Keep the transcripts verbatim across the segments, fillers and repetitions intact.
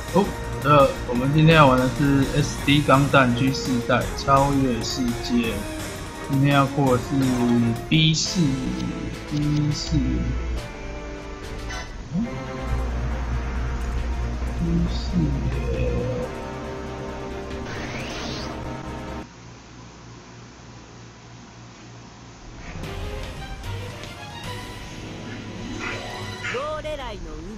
哦，呃，我们今天要玩的是 S D 钢弹 G 四代超越世界。今天要过的是 B 四 B 四，嗯 ，B 四耶。 ローレライの海。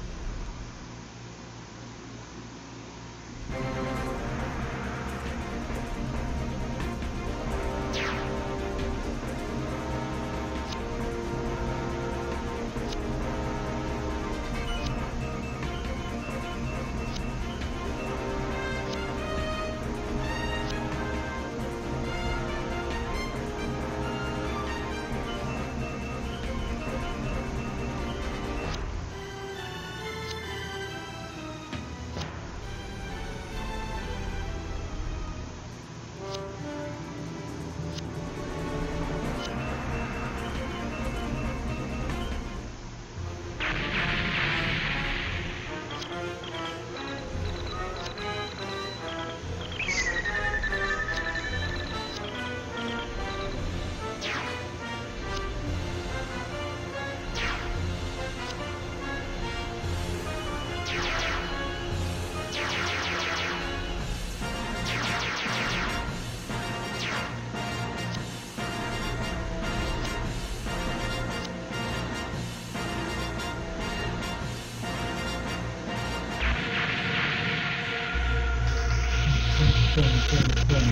动动动！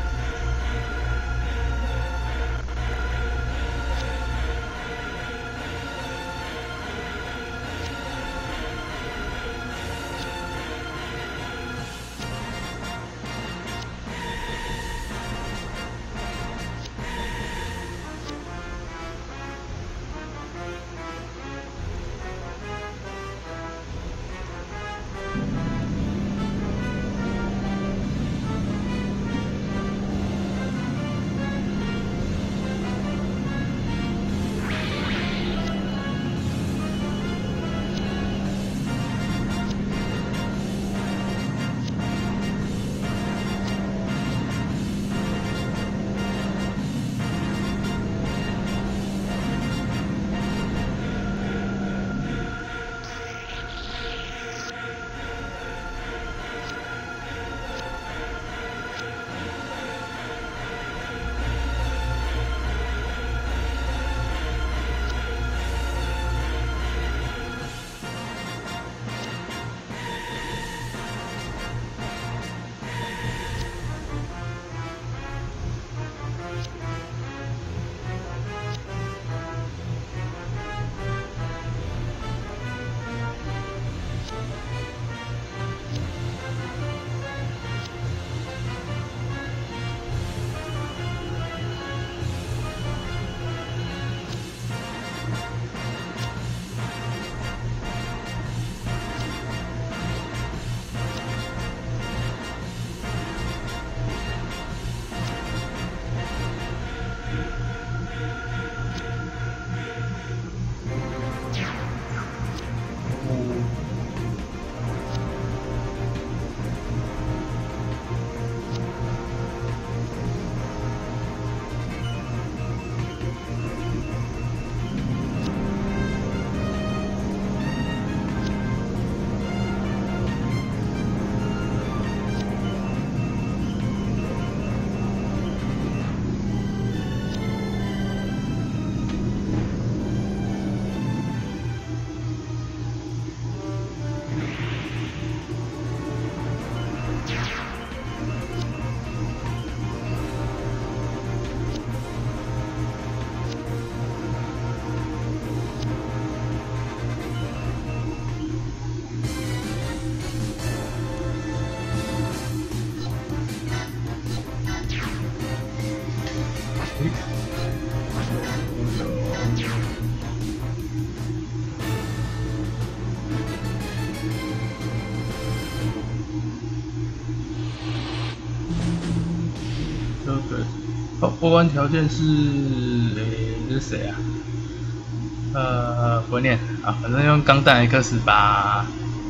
对，哦，过关条件是，诶，这是谁啊？呃，不会念啊，反正用钢弹 X 把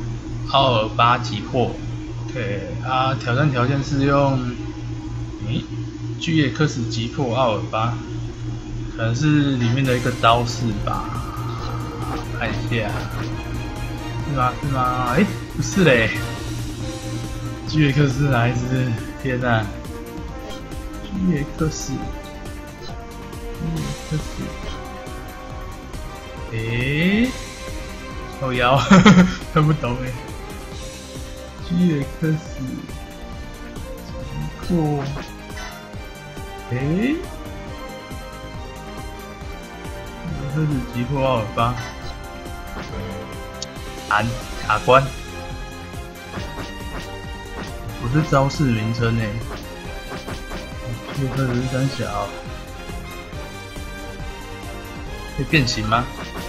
奥尔巴击破。OK 啊，挑战条件是用，诶，巨叶克斯击破奥尔巴，可能是里面的一个招式吧，看一下，是吗？是吗？诶，不是嘞，巨叶克斯哪一只？天哪！巨叶克斯，巨叶克斯，诶，靠腰，看不懂诶。巨叶克斯，击破，诶，这是击破奥尔巴，安卡关，不是招式名称诶。巨叶克斯三小，可以变形吗？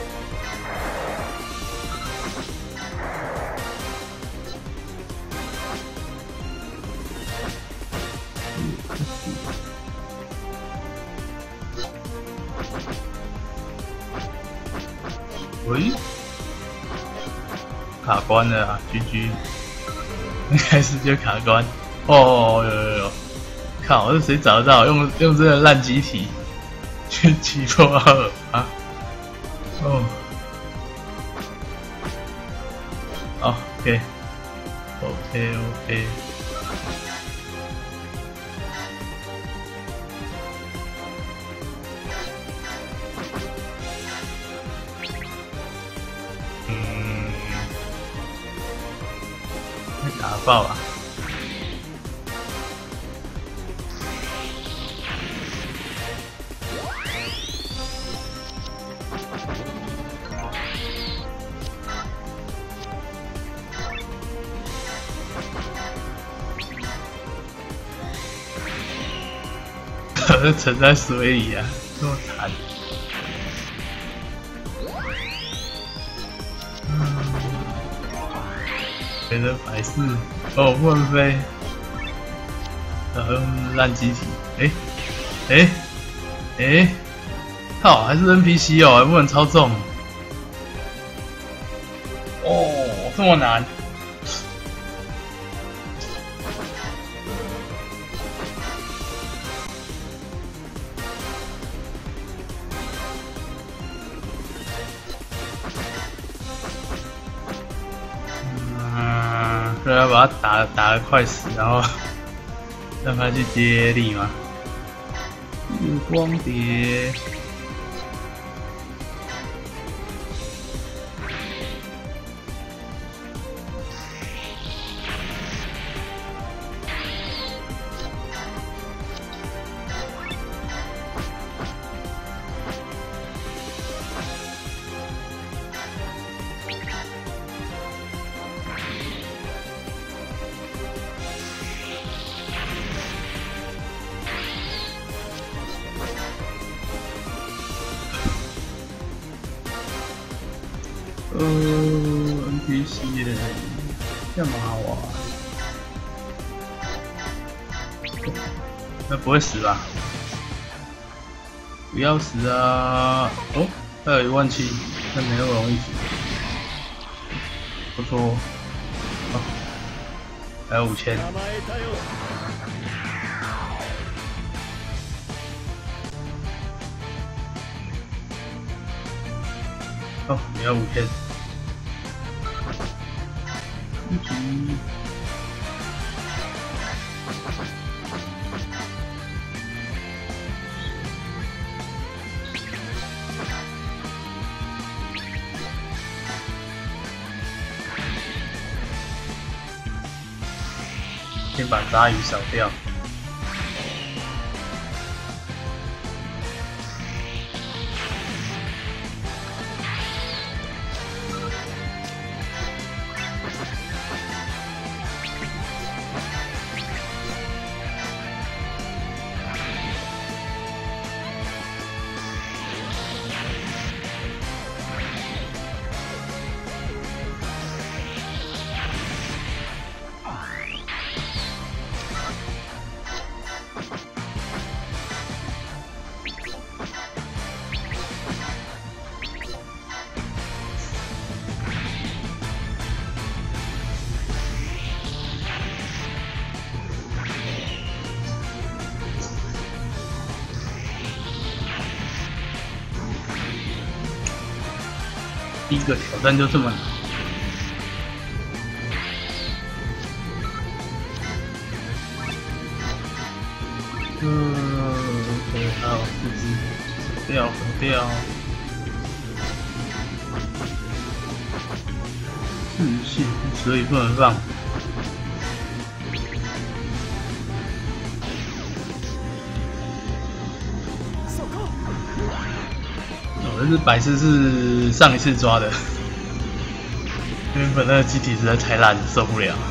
喂，卡关了啊 ！G G， 应该是就卡关。哦，有有有，靠，这谁找得到？用用这个烂机体去击破奥尔巴？哦，好 ，OK，OK OK。打爆啊！沉在水里啊，这么惨！别的百事哦，不能飞，嗯，烂机体，诶诶诶，靠，还是 N P C 哦，还不能操纵，哦，这么难，对啊，把他打打得快死，然后让他去接力嘛。月光蝶，呃 ，N P C 耶，干嘛哇？那不会死吧？不要死啊！哦，还有一万七，那没那么容易死。不错，哦，还有五千。哦，也要五千。一局。先把鲨鱼扫掉。 第一个挑战就这么难。嗯 ，OK， 好，四只，走掉，走掉。自信，所以不能放。哦，这只白痴是上一次抓的，原本那个机体实在太烂，受不了。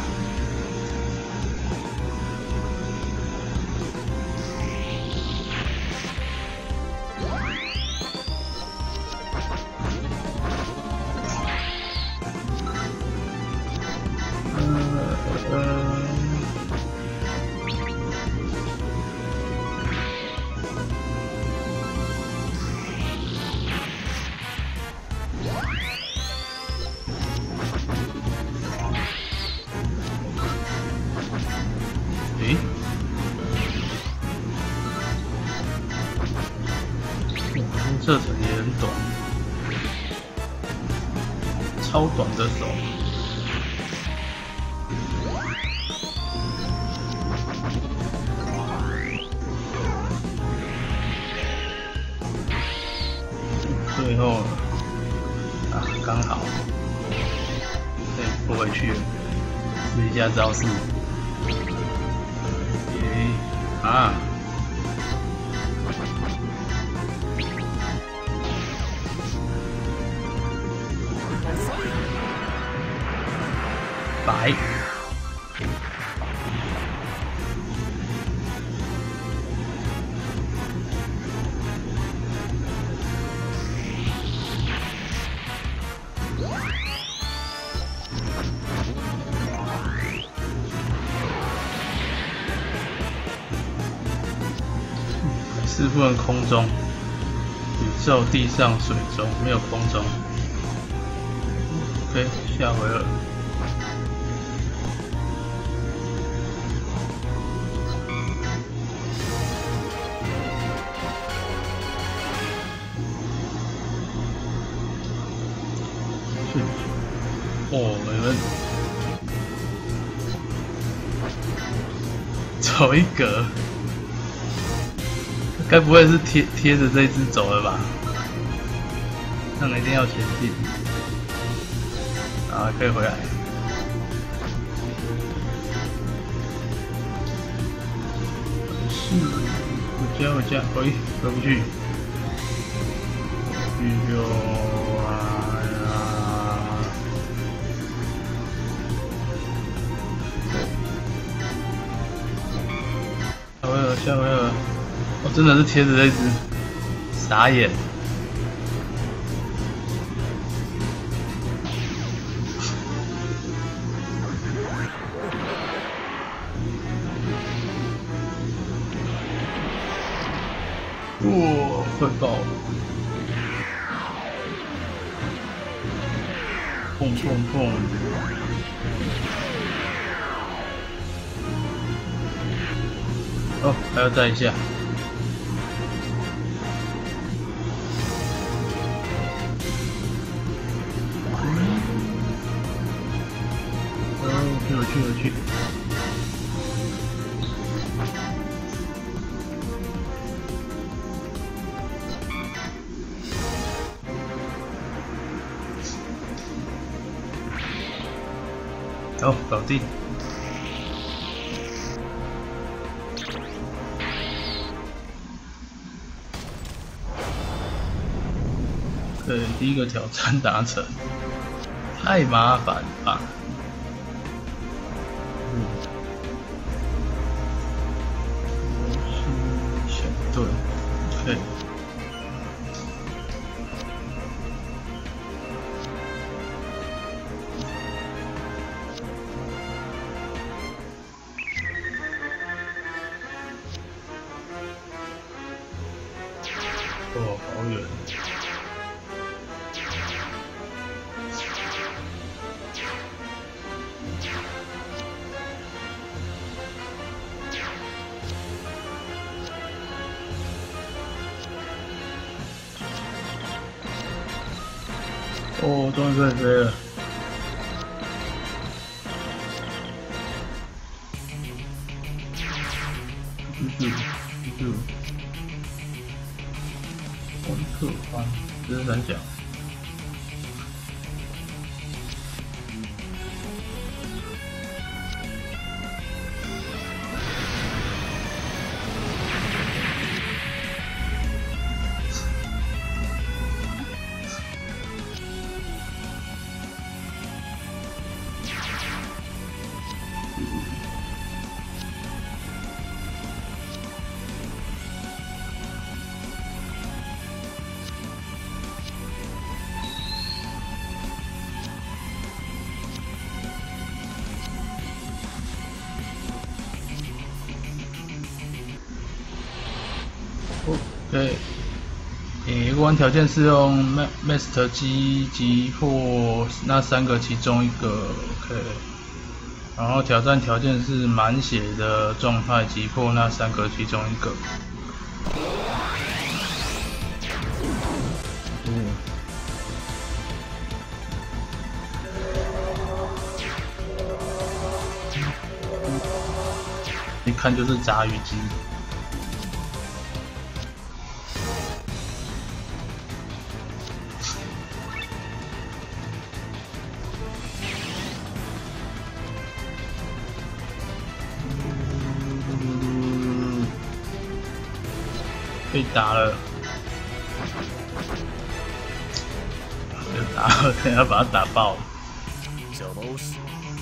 诶，射程也很短，超短的手。最后啊，刚好可以拨回去了，试一下招式。耶啊！白。是不能空中，宇宙、地上、水中，没有空中。OK， 下回了。哦，没问题。走一格。该不会是贴贴着这只走了吧？那一定要前进。啊，可以回来。是，回家回家，回回不去。哎呦啊呀！下回了，下回了。哦，真的是贴着这只，傻眼。哇，快爆了！砰砰砰！哦，还要再一下。有趣有趣。好，搞定。对，第一个挑战达成，太麻烦了吧？对，对。哦，好远。 哦，终于可以飞了。就是就是光特宽，这是三角。对，诶，过关条件是用 Master 击击破那三个其中一个 ，OK。然后挑战条件是满血的状态击破那三个其中一个。嗯。一看就是杂鱼机。被打了，被打了，等下把他打爆。 小老鼠。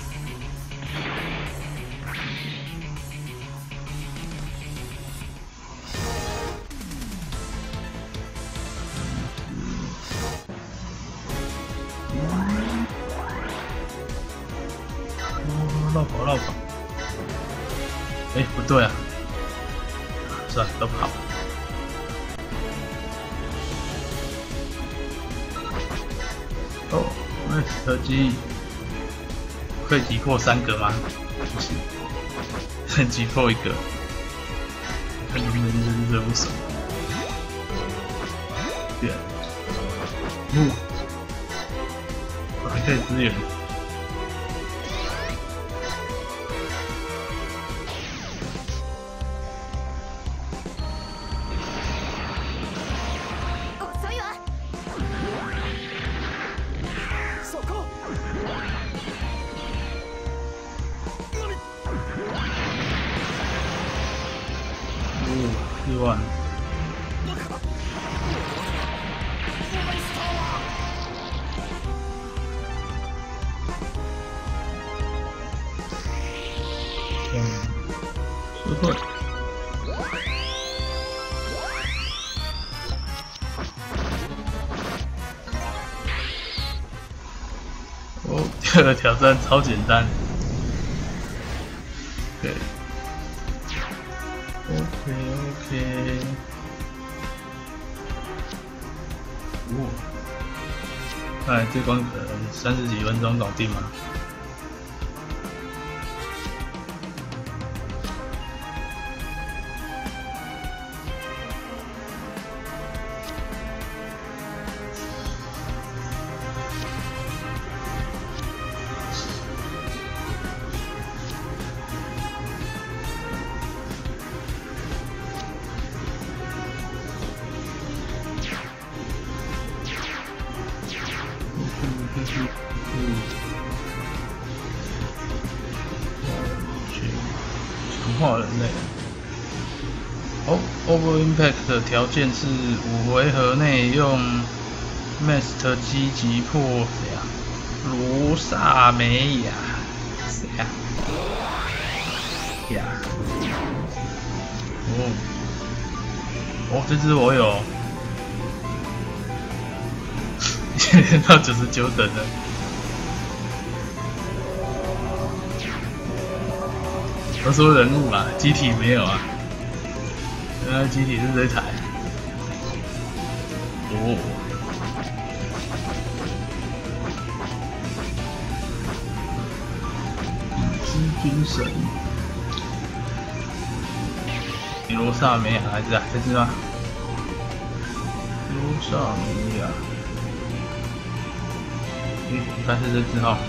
绕跑绕跑，哎，不对啊，算了，都跑。哦，那特技可以击破三个吗？不行，击破一个，看能不能就是任务手。对，木，我还可以支援。四万。嗯，实惠。哦，第二个挑战超简单。对。OK OK， 哦，看来这关可能三十几分钟搞定吗？强化人类。哦 ，Over Impact 的条件是五回合内用 Master 击击破谁啊？罗萨梅亚，谁啊？呀，哦，哦，这只我有，到九十九等了。我说人物啦，机体没有啊。原来机体是这台。哦。已知军神。罗萨梅亚还是啊？这只吗？罗萨梅亚。 应应该是这只号。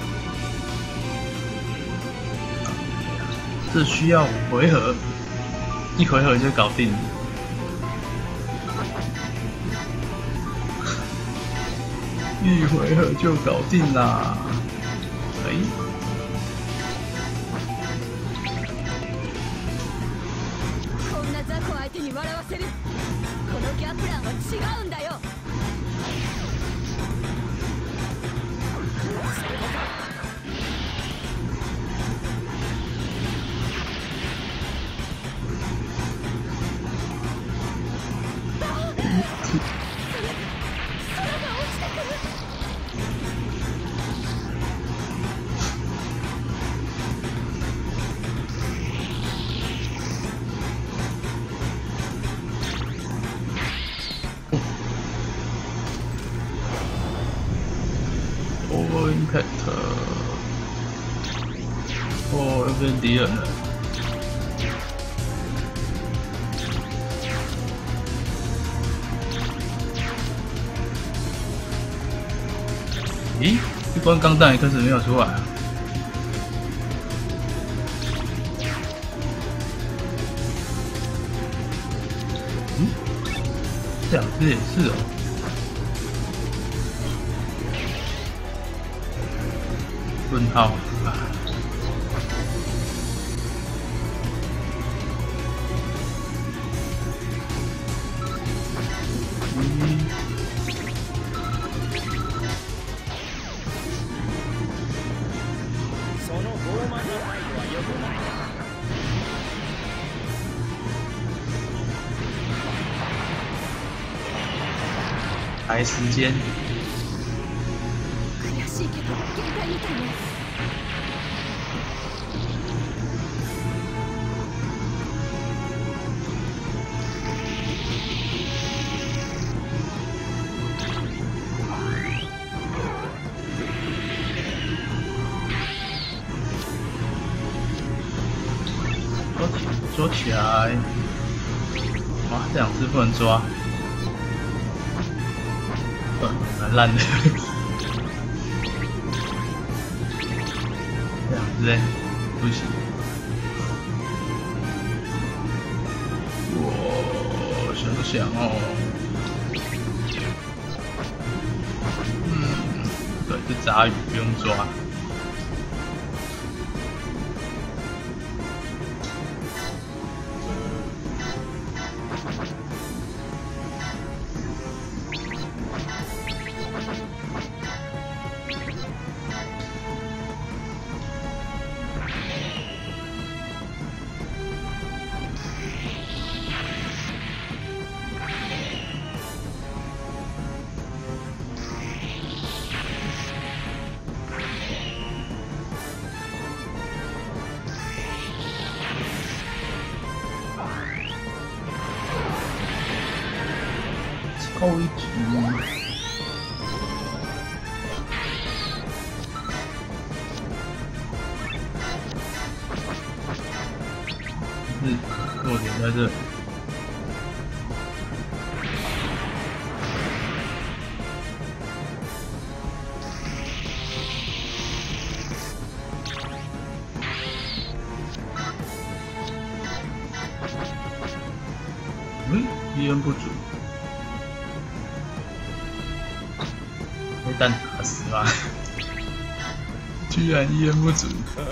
这需要五回合，一回合就搞定了。一回合就搞定啦！哎、欸。 こんな雑魚相手に笑わせる。このギャプランは違うんだよ。 Impact， 哦，又变敌人了。咦，一关钢弹一开始没有出来啊？嗯，这两只也是哦。问号啊！嗯，排时间。 怪しいけど限界みたいね。 捉起，捉起来！哇，这两只不能抓，呃，蛮烂的。这两只哎，不行。我想想哦，嗯，对，这杂鱼不用抓。后一局，是弱点在这里。嗯，医院不足。被蛋打死吗？居然一言不足。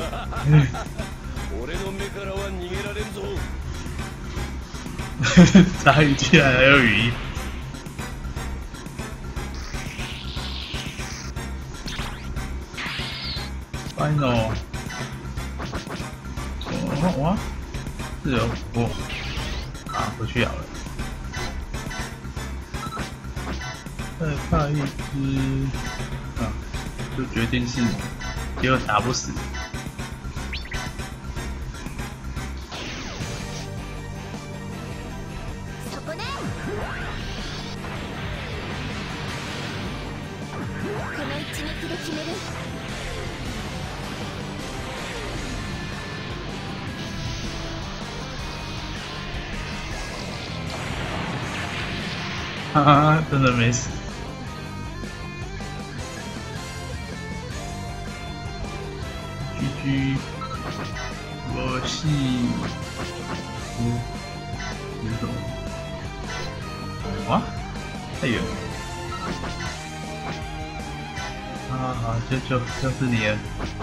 鲨鱼居然还有语音。Final。哦哇，是有哦，啊，回去咬了。再怕一只啊，就决定是，结果打不死。 そこね。この一撃で決める。 哈哈，真的没死。 G， 我是嗯，这是什么？啊，太远了。啊，好，就就就是你了。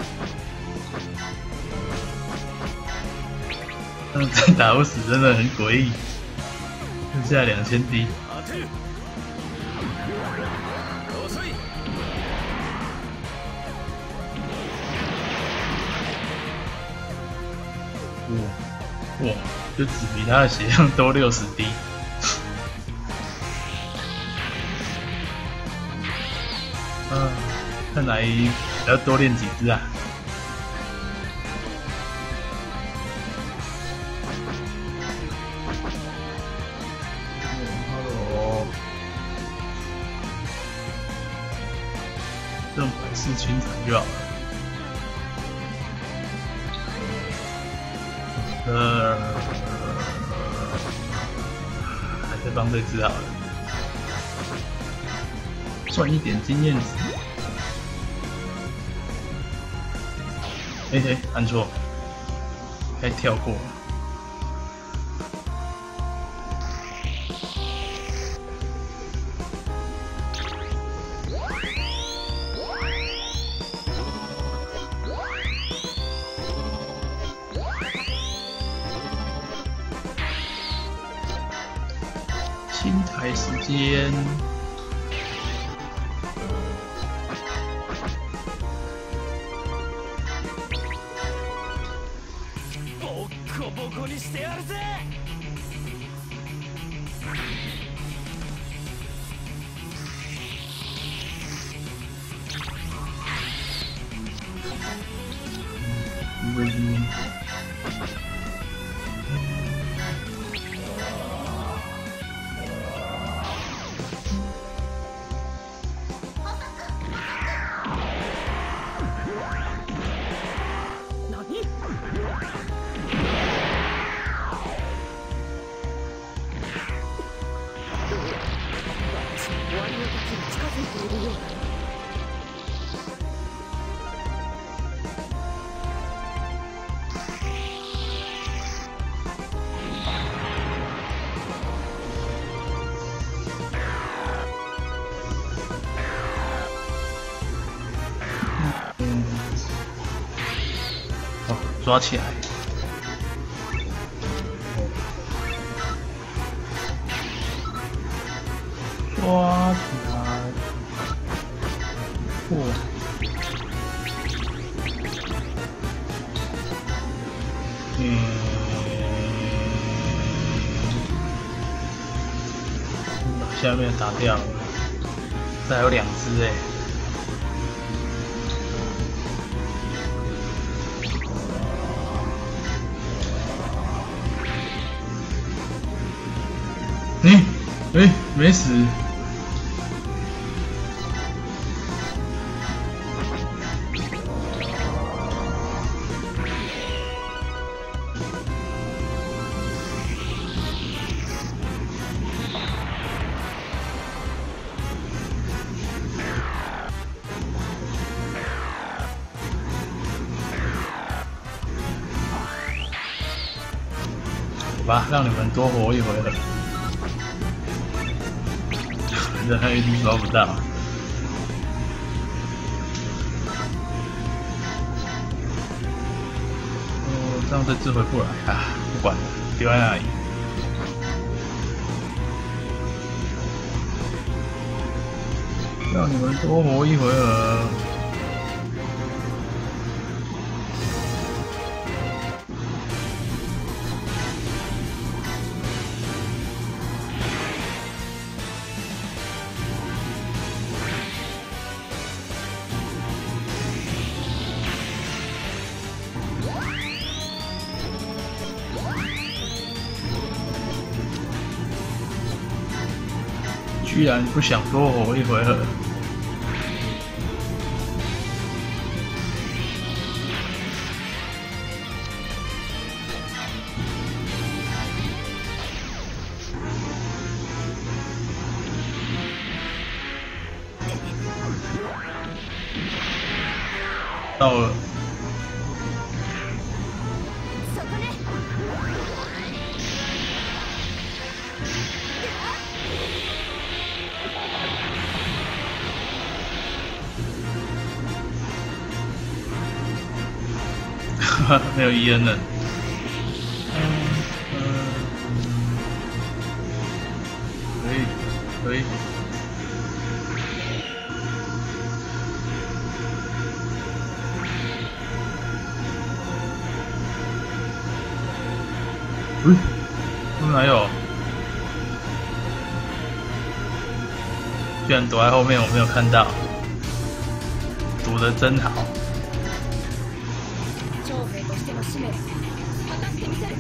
但再打不死真的很诡异。剩下两千滴。哇哇，就只比他的血量多六十滴。啊，看来要多练几只啊。哦，这种百事清场就好了。呃，还是帮这只好了，赚一点经验值。哎、欸、哎、欸，按错，该跳过了。清台时间， ボッコボコにしてやるぜ。 嗯哦，抓起来。抓起来！哇！嗯，把下面打掉了，再有两只哎。哎哎，没死。好吧，让你们多活一回合。反正他一定抓不到。哦，这样这只回不来啊！不管了，丢在那里。让你们多活一回合。居然不想多活一回合，到了。 没有 E N 了。嗯嗯，可以可以。嗯，哪有？居然躲在后面，我没有看到，躲得真好。 長兵としての使命果たしてみせる。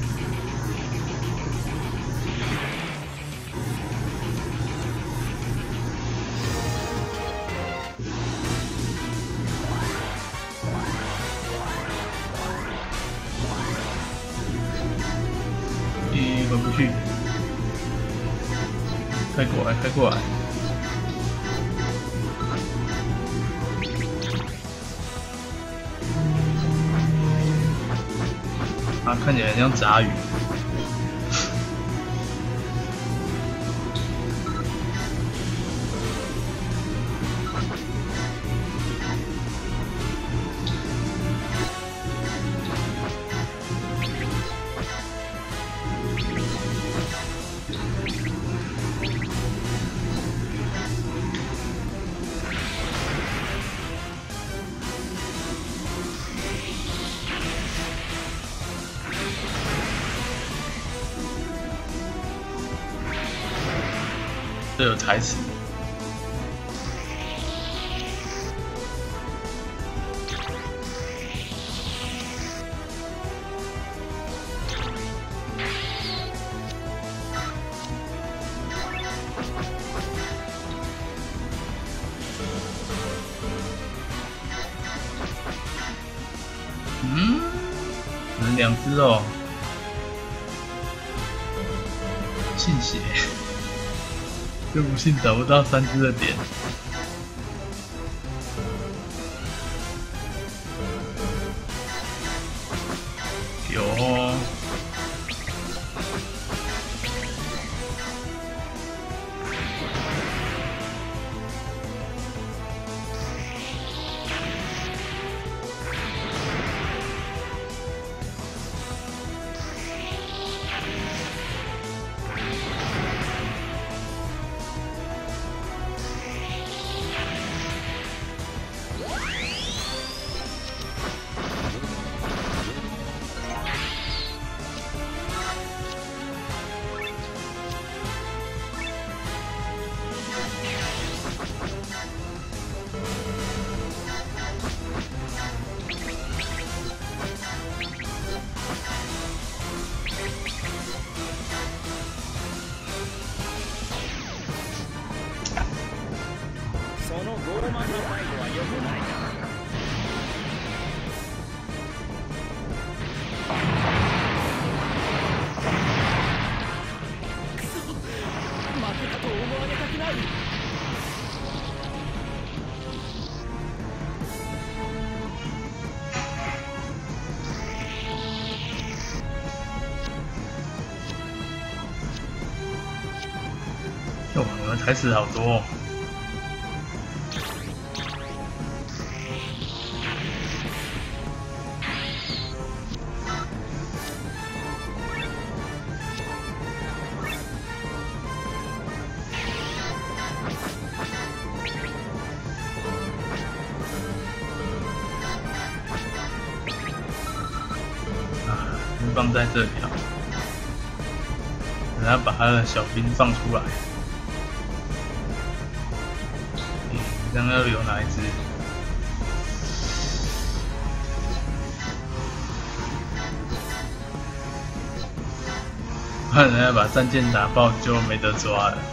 咦，回不去，开过来，开过来。啊，看起来很像杂鱼。这有台词。嗯，能两只哦，信邪。就不信找不到三只的点。有哦。 その傲慢な態度は良くないな。くそ、負けたと思われたくない。 哟，你们台词好多哦。放在这里啊，等他把他的小兵放出来。嗯，这样要留哪一只？怕人家把战舰打爆就没得抓了。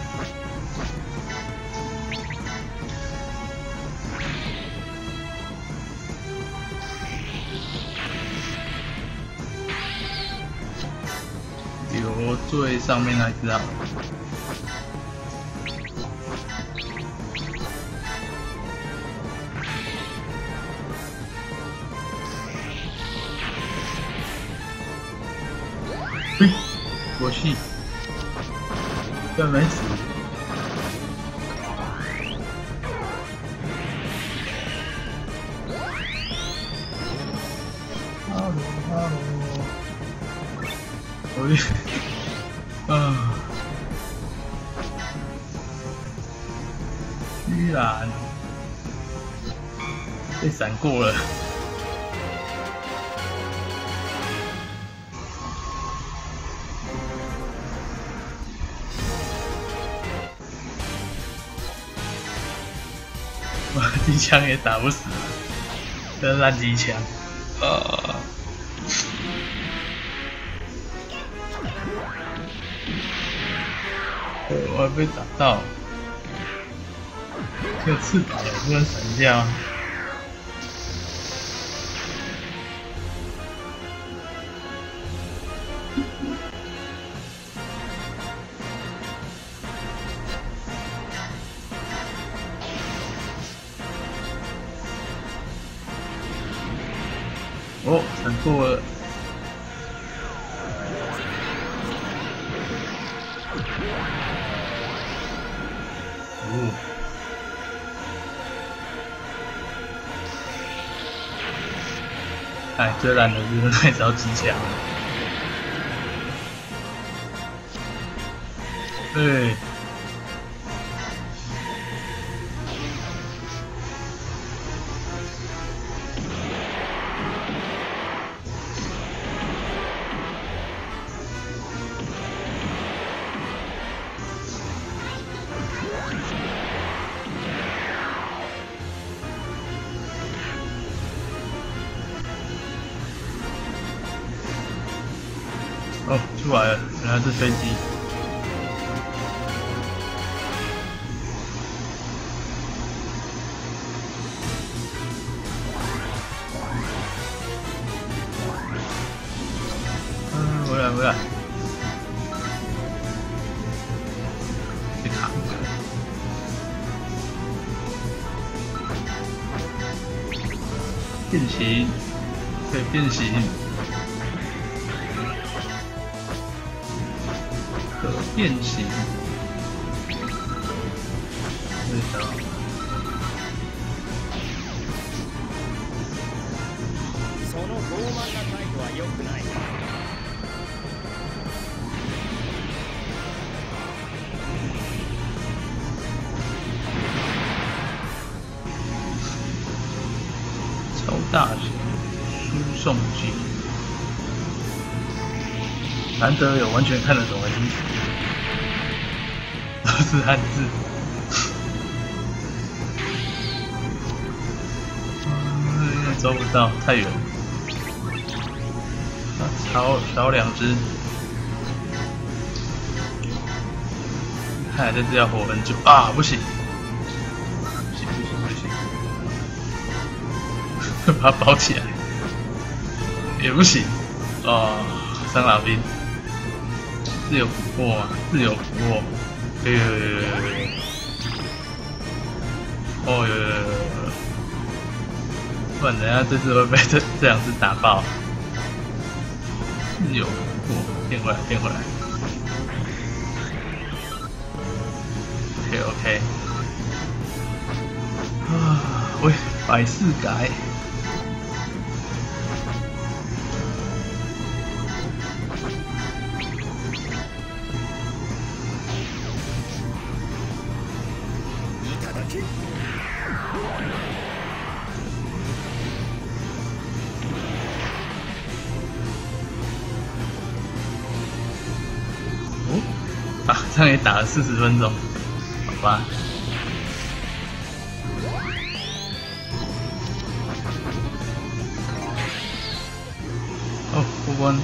留最上面那只好了。嘿，过去，居然没死。啊！ 哈喽哈喽，我啊，居然被闪过了。哇，机枪也打不死，这烂机枪，啊！我还被打到，这个翅膀也不能闪掉。哦，闪过了。哦。哎，最烂的就是那招机枪。对。哦，出来了，原来是飞机。嗯，回来回来。被卡住了。变形，可以变形。可变形，对的。 その傲慢な態度は良くない。 超大型输送机。难得有完全看得懂的英雄，都是汉字。嗯，有点抓不到，太远。啊，少少两只，看来这只要活很久啊！不行，不行不行不行，把它包起来，也不行啊！伤老兵。自由捕获吗？自由捕获，有有有有有有，哦有有有有，不然等下这次会被这这两只打爆。自由捕获，变回来变回来。OK OK。啊，喂，百事改。啊，这样也打了四十分钟，好吧。哦，过关。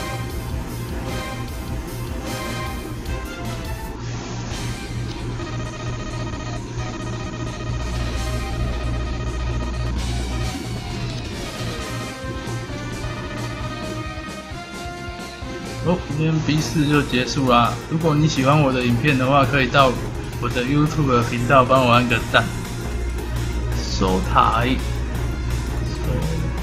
哦，今天 B 四就结束啦。如果你喜欢我的影片的话，可以到我的 YouTube 频道帮我按个赞、收台、收